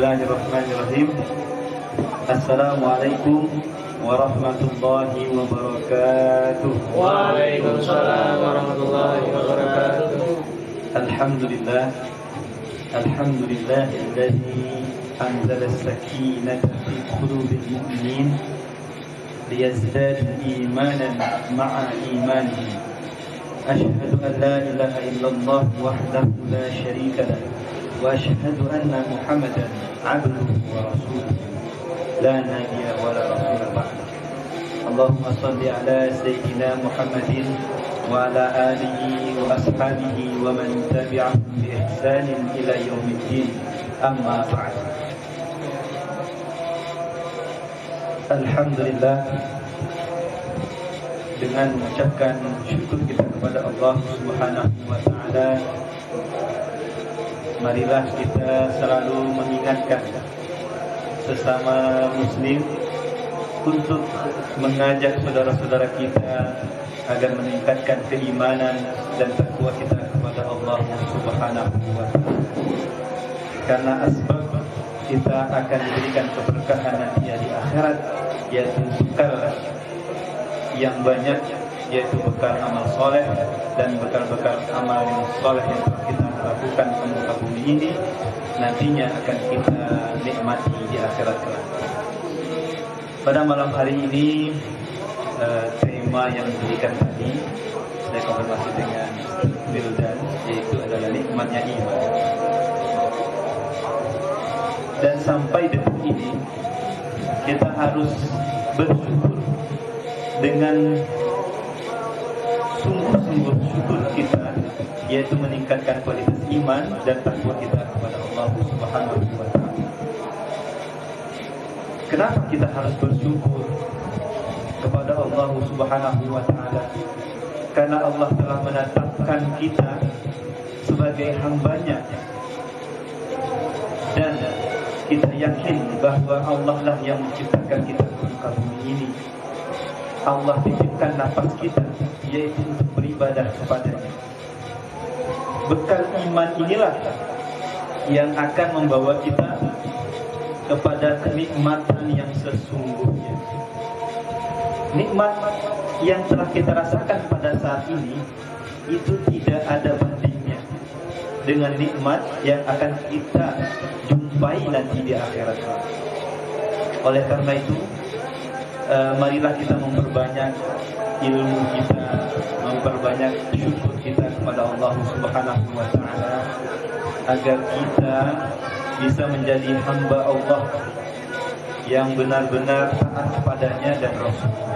Bismillahirrahmanirrahim. Assalamualaikum warahmatullahi wabarakatuh. Waalaikumsalam warahmatullahi wabarakatuh. Alhamdulillah. Alhamdulillahilladzi anzala as-sakinata fi qulubil mu'minin liyazdadu imanan ma'a imanihim. Ashhadu an la ilaha illallah wahdahu la syarika lah wa ashhadu anna Muhammadan abduhu wa rasuluh la nabiyya wa la rasula ba'da. Allahumma salli ala sayyidina Muhammadin wa ala alihi wa ashabihi wa man tabi'ahum bi ihsanin ila yaumiddin. Amma ba'd. Alhamdulillah, dengan mengucapkan syukur kita kepada Allah Subhanahu wa taala, marilah kita selalu mengingatkan sesama muslim untuk mengajak saudara-saudara kita agar meningkatkan keimanan dan takwa kita kepada Allah Subhanahu wa taala. Karena asbab kita akan diberikan keberkahan nanti di akhirat, yaitu bekal yang banyak, yaitu bekal amal soleh dan bekal-bekal amal yang soleh yang telah kita lakukan di muka bumi ini nantinya akan kita nikmati di akhirat kelak. Pada malam hari ini tema yang diberikan tadi saya konfirmasi dengan Wildan, yaitu adalah nikmatnya iman. Dan sampai detik ini kita harus bersyukur dengan sungguh-sungguh syukur kita, yaitu meningkatkan kualitas iman dan takwa kita kepada Allah Subhanahu wa taala. Kenapa kita harus bersyukur kepada Allah Subhanahu wa taala? Karena Allah telah menetapkan kita sebagai hamba-Nya, dan kita yakin bahwa Allah lah yang menciptakan kita di muka bumi ini. Allah titipkan nafas kita, yaitu untuk beribadah kepada-Nya. Bekal iman inilah yang akan membawa kita kepada kenikmatan yang sesungguhnya. Nikmat yang telah kita rasakan pada saat ini itu tidak ada bandingnya dengan nikmat yang akan kita jumpai nanti di akhirat. Oleh karena itu, marilah kita memperbanyak ilmu kita, memperbanyak syukur kita kepada Allah Subhanahu wa taala, agar kita bisa menjadi hamba Allah yang benar-benar taat kepadanya dan Rasul-Nya.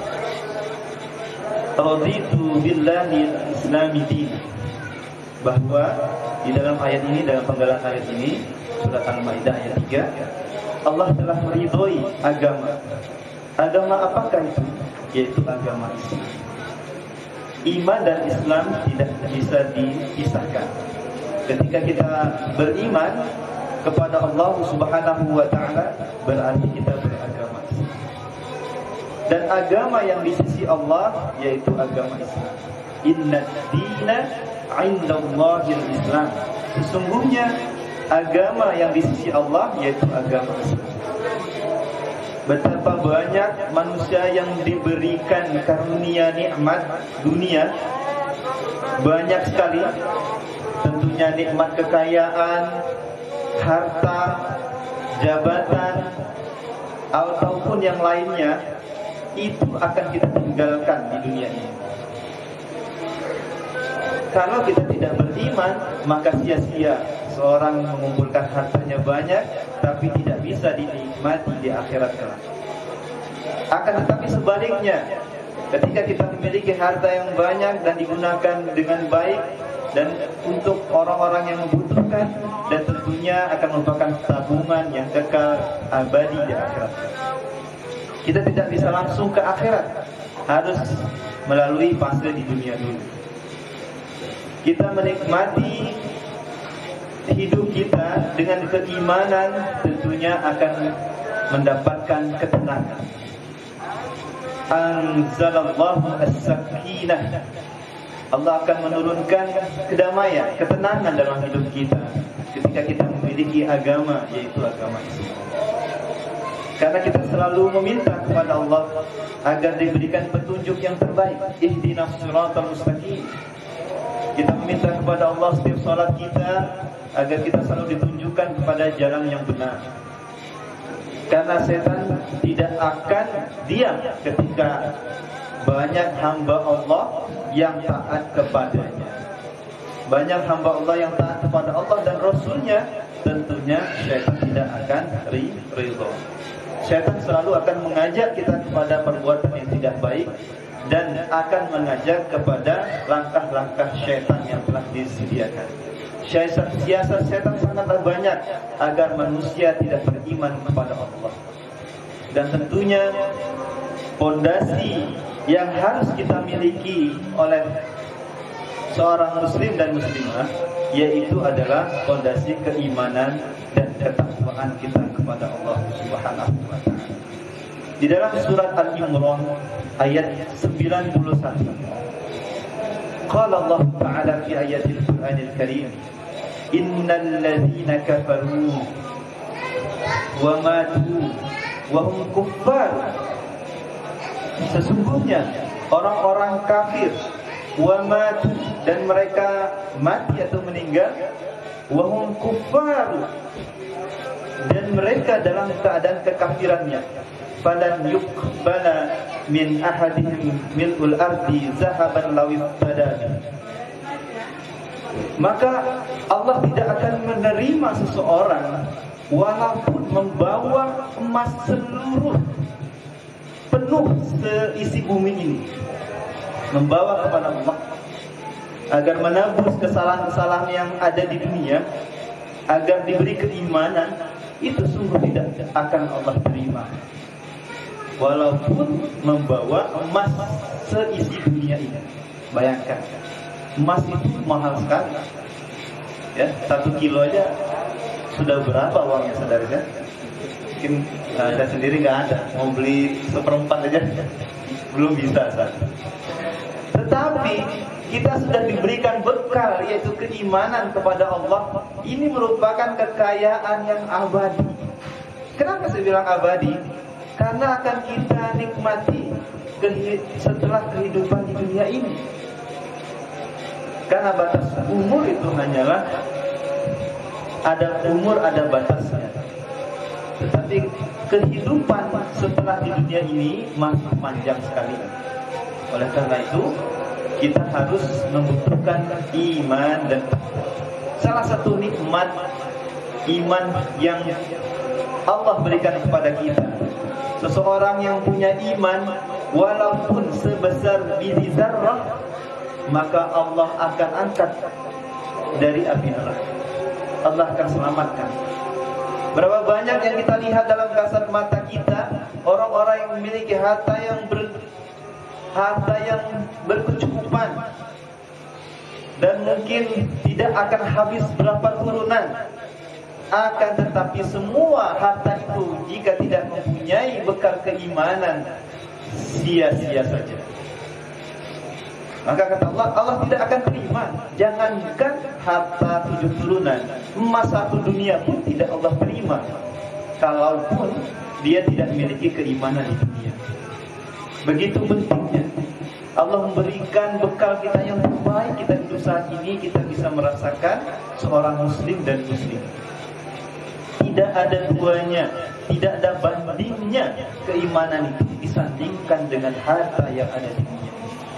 Raditu billahi al-islami din. Bahwa di dalam ayat ini, dalam penggalan ayat ini, surat Al-Maidah ayat 3, Allah telah meridhoi agama. Agama apakah itu? Yaitu agama Islam. Iman dan Islam tidak bisa dipisahkan. Ketika kita beriman kepada Allah Subhanahu wa taala, berarti kita beragama Islam. Dan agama yang di sisi Allah yaitu agama Islam. Innad dina 'indallahil Islam. Sesungguhnya agama yang di sisi Allah yaitu agama Islam. Betapa banyak manusia yang diberikan karunia nikmat dunia, banyak sekali. Tentunya nikmat kekayaan, harta, jabatan, ataupun yang lainnya, itu akan kita tinggalkan di dunia ini. Kalau kita tidak beriman, maka sia-sia seorang mengumpulkan hartanya banyak, tapi tidak bisa dinikmati di akhirat kelak. Akan tetapi sebaliknya, ketika kita memiliki harta yang banyak dan digunakan dengan baik dan untuk orang-orang yang membutuhkan, dan tentunya akan merupakan tabungan yang kekal abadi di akhirat. Kita tidak bisa langsung ke akhirat, harus melalui fase di dunia dulu. Kita menikmati hidup kita dengan keimanan, tentunya akan mendapatkan ketenangan. Anzalallahu as-sakinah Allah akan menurunkan kedamaian, ketenangan dalam hidup kita ketika kita memiliki agama, yaitu agama Islam. Karena kita selalu meminta kepada Allah agar diberikan petunjuk yang terbaik. Ihdinas siratal mustaqim. Kita meminta kepada Allah setiap salat kita agar kita selalu ditunjukkan kepada jalan yang benar. Karena setan tidak akan diam ketika banyak hamba Allah yang taat kepadanya. Banyak hamba Allah yang taat kepada Allah dan Rasulnya, tentunya syaitan tidak akan ridho. Syaitan selalu akan mengajak kita kepada perbuatan yang tidak baik dan akan mengajak kepada langkah-langkah syaitan yang telah disediakan. Siasat syaitan sangatlah banyak agar manusia tidak beriman kepada Allah. Dan tentunya pondasi yang harus kita miliki oleh seorang muslim dan muslimah, yaitu adalah pondasi keimanan dan ketakwaan kita kepada Allah Subhanahu wa taala. Di dalam surat Al-Imran ayat 91, qala Allah Ta'ala fi ayatil Qur'anil Karim, innal ladzina kafaru wa matu wa hum kuffar. Sesungguhnya orang-orang kafir wa matu, dan mereka mati atau meninggal, wa hum kuffar, dan mereka dalam keadaan kekafirannya, falan yuqbala min ahadihim mil'ul ardi zahaban law iftada. Maka Allah tidak akan menerima seseorang walaupun membawa emas seluruh penuh seisi bumi ini, membawa kepada Allah agar menebus kesalahan-kesalahan yang ada di dunia, agar diberi keimanan, itu sungguh tidak akan Allah terima. Walaupun membawa emas seisi dunia ini. Bayangkan, emas itu mahal sekali. Ya, 1 kilo aja sudah berapa uangnya, saudara kan? Mungkin saya sendiri nggak ada, mau beli 1/4 aja belum bisa, saudara. Tetapi kita sudah diberikan bekal, yaitu keimanan kepada Allah. Ini merupakan kekayaan yang abadi. Kenapa saya bilang abadi? Karena akan kita nikmati setelah kehidupan di dunia ini. Karena batas umur itu hanyalah ada umur, ada batasnya. Tetapi kehidupan setelah di dunia ini masih panjang sekali. Oleh karena itu, kita harus membutuhkan iman. Dan salah satu nikmat iman yang Allah berikan kepada kita, seseorang yang punya iman walaupun sebesar biji zarrah, maka Allah akan angkat dari api neraka. Allah akan selamatkan. Berapa banyak yang kita lihat dalam kasat mata kita, orang-orang yang memiliki harta yang berkecukupan, dan mungkin tidak akan habis berapa turunan. Akan tetapi semua harta itu jika tidak mempunyai bekal keimanan, sia-sia saja. Maka kata Allah, Allah tidak akan terima. Jangankan harta 7 turunan, emas 1 dunia pun tidak Allah terima, kalaupun dia tidak memiliki keimanan di dunia. Begitu pentingnya Allah memberikan bekal kita yang terbaik. Kita hidup saat ini, kita bisa merasakan seorang muslim dan muslim. Tidak ada duanya, tidak ada bandingnya keimanan itu disandingkan dengan harta yang ada di dunia.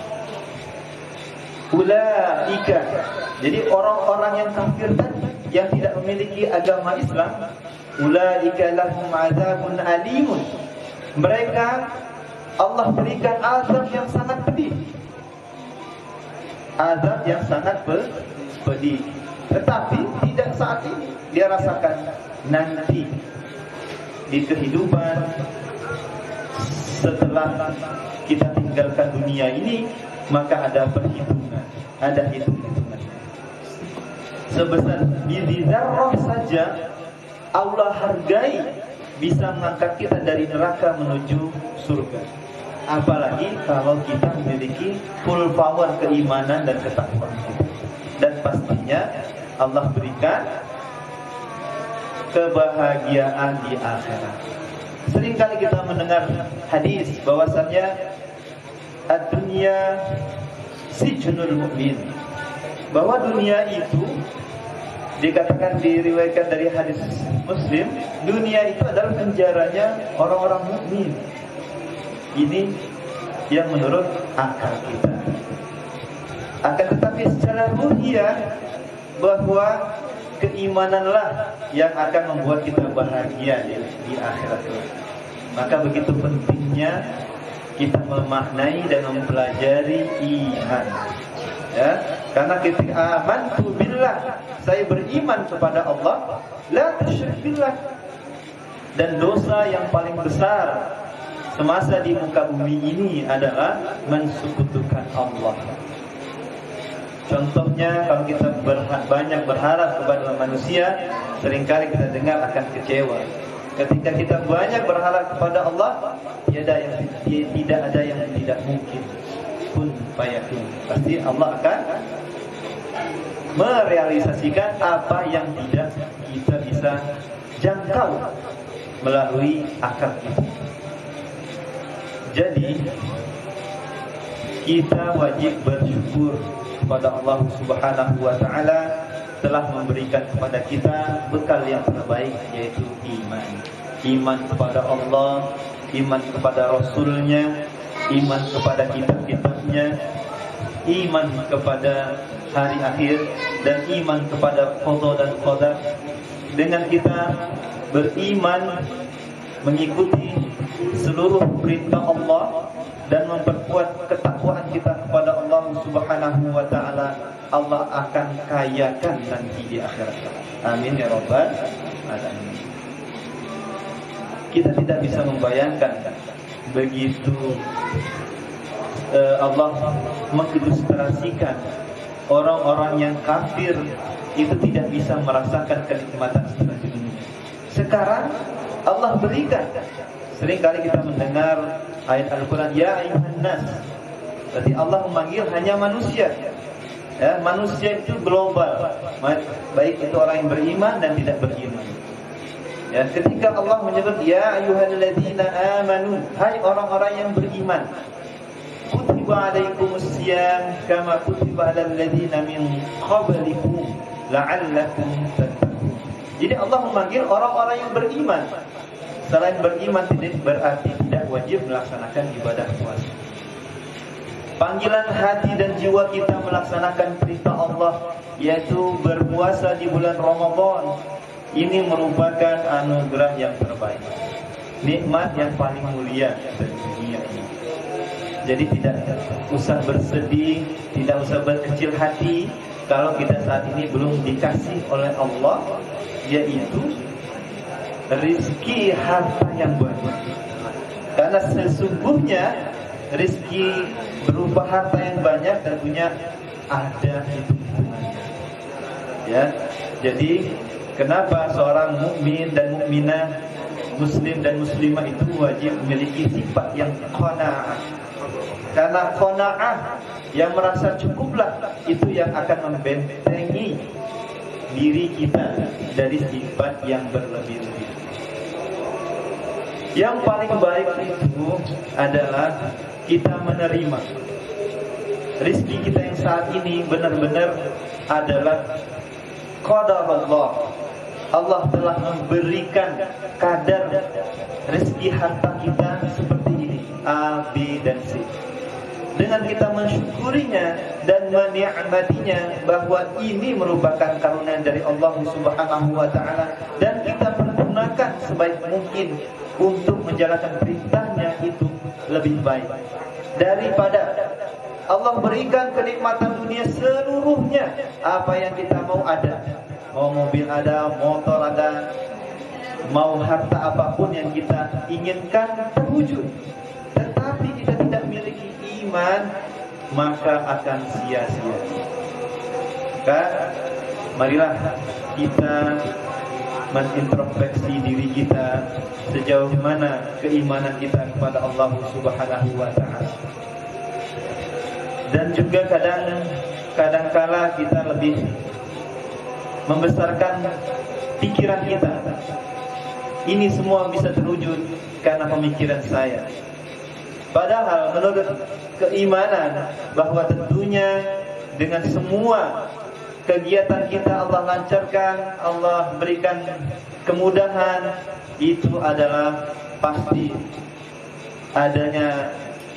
Ulaika, jadi orang-orang yang kafir tadi, yang tidak memiliki agama Islam, ulaika lahum azabun alimun. Mereka Allah berikan azab yang sangat pedih. Azab yang sangat pedih. Tetapi tidak saat ini, dia rasakan nanti di kehidupan setelah kita tinggalkan dunia ini, maka ada perhitungan, ada hitung-hitungan. Sebesar biji zarrah saja Allah hargai, bisa mengangkat kita dari neraka menuju surga. Apalagi kalau kita memiliki full power keimanan dan ketakwaan kita. Dan pastinya Allah berikan kebahagiaan di akhirat. Seringkali kita mendengar hadis bahwasanya ad-dunya sijnul mu'min, bahwa dunia itu dikatakan, diriwayatkan dari hadis Muslim, dunia itu adalah penjaranya orang-orang mukmin. Ini yang menurut akal kita. Akan tetapi secara ruhiyah, bahwa keimananlah yang akan membuat kita bahagia di akhirat. Maka begitu pentingnya kita memaknai dan mempelajari iman. Ya, karena ketika amantu billah, saya beriman kepada Allah, la tusyrik billah. Dan dosa yang paling besar semasa di muka bumi ini adalah mensekutukan Allah. Contohnya, kalau kita banyak berharap kepada manusia, seringkali kita dengar akan kecewa. Ketika kita banyak berharap kepada Allah, tidak ada yang tidak mungkin. Kun fayakun. Pasti Allah akan merealisasikan apa yang tidak kita bisa jangkau melalui akal kita. Jadi kita wajib bersyukur kepada Allah Subhanahu wa taala telah memberikan kepada kita bekal yang terbaik, yaitu iman. Iman kepada Allah, iman kepada Rasulnya, iman kepada kitab-kitabnya, iman kepada hari akhir, dan iman kepada qada dan qadar. Dengan kita beriman, mengikuti seluruh perintah Allah dan memperkuat ketakwaan kita kepada Allah Subhanahu wa taala, Allah akan kayakan nanti di akhirat. Amin ya rabbal alamin. Kita tidak bisa membayangkan begitu Allah mengilustrasikan orang-orang yang kafir itu tidak bisa merasakan kenikmatan setelah di dunia. Sekarang Allah berikan. Seringkali kita mendengar ayat Al-Quran, ya ayuhan nas. Berarti Allah memanggil hanya manusia. Ya, manusia itu global, baik itu orang yang beriman dan tidak beriman. Ya, ketika Allah menyebut ya ayyuhalladzina amanu, hai orang-orang yang beriman, kutiba alaikumus syiyam kama kutiba alal ladzina min qablikum la'allakum tattaqun. Jadi Allah memanggil orang-orang yang beriman. Selain beriman tidak berarti tidak wajib melaksanakan ibadah puasa. Panggilan hati dan jiwa kita melaksanakan perintah Allah, yaitu berpuasa di bulan Ramadan. Ini merupakan anugerah yang terbaik, nikmat yang paling mulia dari dunia ini. Jadi tidak usah bersedih, tidak usah berkecil hati kalau kita saat ini belum dikasih oleh Allah, yaitu rizki harta yang banyak. Karena sesungguhnya rizki berupa harta yang banyak tentunya ada hitung-hitungannya. Ya, jadi kenapa seorang mukmin dan mukminah, muslim dan muslimah itu wajib memiliki sifat yang qanaah. Karena qanaah, yang merasa cukuplah, itu yang akan membentengi diri kita dari sifat yang berlebih-lebih. Yang paling baik itu adalah kita menerima rizki kita yang saat ini benar-benar adalah qadar Allah. Allah telah memberikan kadar rezeki harta kita seperti ini, A, B, dan C. Dengan kita mensyukurinya dan menikmatinya bahwa ini merupakan karunia dari Allah Subhanahu wa taala, dan kita pergunakan sebaik mungkin untuk menjalankan perintahnya, itu lebih baik daripada Allah berikan kenikmatan dunia seluruhnya. Apa yang kita mau ada, mau mobil ada, motor ada, mau harta apapun yang kita inginkan terwujud, tetapi kita tidak memiliki iman, maka akan sia-sia. Kan? Marilah kita menintrospeksi diri kita sejauh mana keimanan kita kepada Allah Subhanahu wa taala. Dan juga kadangkala kita lebih membesarkan pikiran kita. Ini semua bisa terwujud karena pemikiran saya. Padahal menurut keimanan bahwa tentunya dengan semua kegiatan kita Allah lancarkan, Allah berikan kemudahan, itu adalah pasti adanya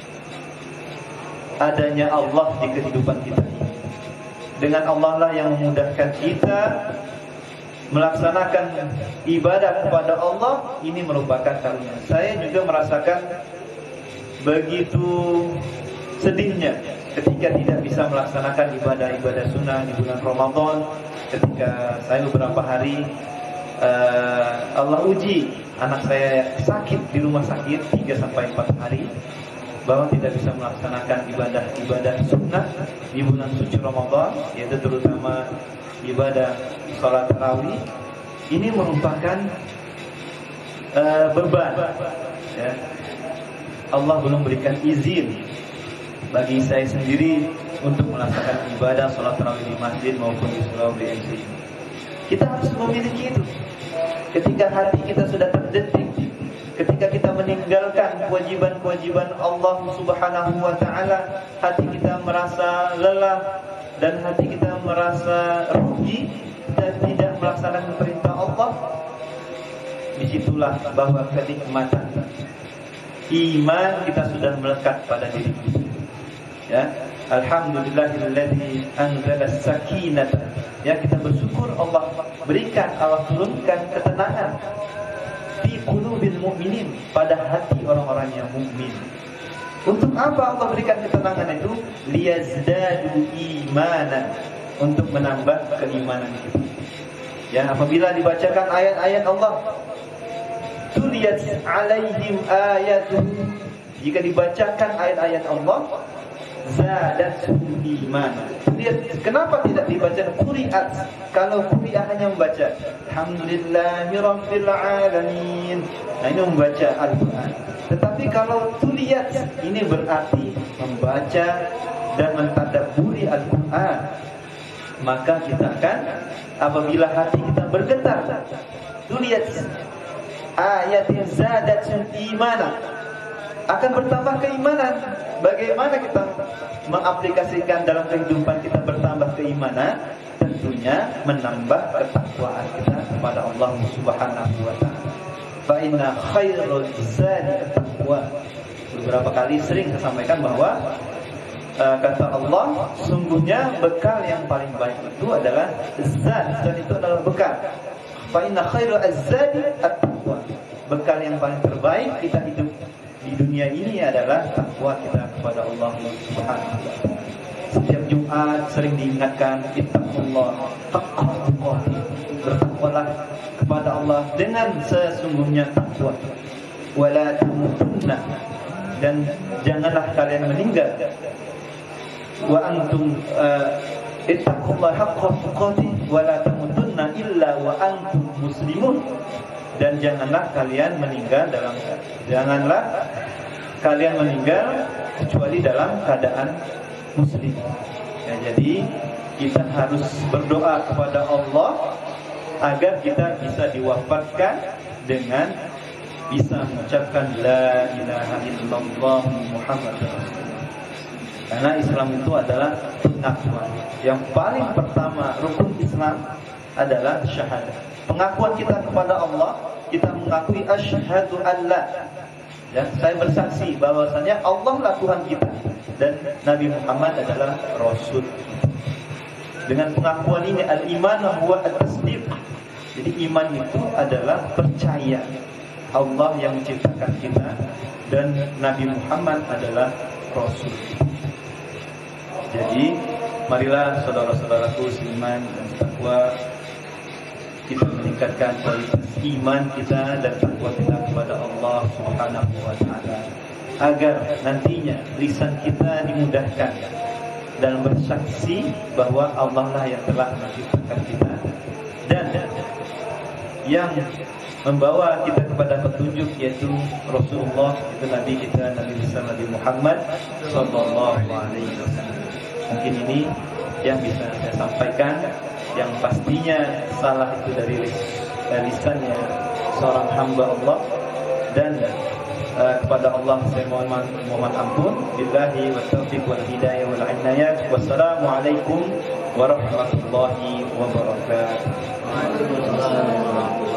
Allah di kehidupan kita. Dengan Allah lah yang memudahkan kita melaksanakan ibadah kepada Allah. Ini merupakan karunia. Saya juga merasakan begitu sedihnya ketika tidak bisa melaksanakan ibadah-ibadah sunnah di bulan Ramadan. Ketika saya beberapa hari Allah uji anak saya sakit di rumah sakit 3-4 hari, bahwa tidak bisa melaksanakan ibadah sunnah di bulan suci Ramadan, yaitu terutama ibadah salat tarawih. Ini merupakan beban, ya. Allah belum berikan izin bagi saya sendiri untuk melaksanakan ibadah salat tarawih di masjid maupun di surau BMC. Kita harus memiliki itu. Ketika hati kita sudah terdetik, ketika kita meninggalkan kewajiban-kewajiban Allah Subhanahu wa taala, hati kita merasa lelah dan hati kita merasa rugi dan tidak melaksanakan perintah Allah. Disitulah bahwa kenikmatan iman kita sudah melekat pada diri kita. Ya, alhamdulillahilladzi anzala as-sakinata. Ya, kita bersyukur Allah turunkan ketenangan fi qulubil mu'minin, pada hati orang-orang yang mukmin. Untuk apa Allah berikan ketenangan itu? Liyazdadu imanan, untuk menambah keimanan kita. Ya, apabila dibacakan ayat-ayat Allah, tuliyat alaihim ayatuh, jika dibacakan ayat-ayat Allah, zadatuhum iman. Lihat, kenapa tidak dibaca quri'at? Kalau quri'ah hanya membaca alhamdulillahirabbil alamin, nah ini membaca Al-Quran. Tetapi kalau tuliyat, ini berarti membaca dan mentadabburi Al-Quran. Maka kita akan, apabila hati kita bergetar, tuliyat ayatin zadatun imana, akan bertambah keimanan. Bagaimana kita mengaplikasikan dalam kehidupan kita bertambah keimanan? Tentunya menambah ketakwaan kita kepada Allah Subhanahu wa taala. Fa inna khairul zadi at-taqwa. Beberapa kali sering saya sampaikan bahwa kata Allah, sungguhnya bekal yang paling baik itu adalah zat, dan itu adalah bekal. Fa inna khairul zadi at-taqwa. Bekal yang paling terbaik kita hidup di dunia ini adalah takwa kita kepada Allah Subhanahu wa taala. Setiap Jumat sering diingatkan, ittaqullah haqqa tuqatih, bertakwalah kepada Allah dengan sesungguhnya takwa. Wala tamutunna, dan janganlah kalian meninggal. Wa antum ittaqullah haqqa tuqatih wala tamutunna illa wa antum muslimun. Dan janganlah kalian meninggal kecuali dalam keadaan muslim. Ya, jadi kita harus berdoa kepada Allah agar kita bisa diwafatkan dengan bisa mengucapkan la ilaha illallah Muhammadur Rasulullah. Karena Islam itu adalah pengakuan. Yang paling pertama rukun Islam adalah syahadah. Pengakuan kita kepada Allah, kita mengakui asyhadu alla, ya, saya bersaksi bahwasanya Allah lah Tuhan kita dan Nabi Muhammad adalah Rasul. Dengan pengakuan ini, al-iman huwa at-tasdiq. Jadi iman itu adalah percaya Allah yang menciptakan kita dan Nabi Muhammad adalah Rasul. Jadi marilah saudara-saudaraku seiman dan takwa, kita meningkatkan kualitas iman kita dan takwa kita kepada Allah Subhanahu wa taala, agar nantinya lisan kita dimudahkan dan bersaksi bahwa Allah lah yang telah menciptakan kita, dan yang membawa kita kepada petunjuk, yaitu Rasulullah, itu Nabi kita, Nabi besar Nabi Muhammad sallallahu alaihi wasallam. Mungkin ini yang bisa saya sampaikan, yang pastinya salah itu dari lisannya seorang hamba Allah, dan kepada Allah saya mohon ampun. Billahi wa taufiq wal hidayah wal inayah. Wassalamualaikum warahmatullahi wabarakatuh.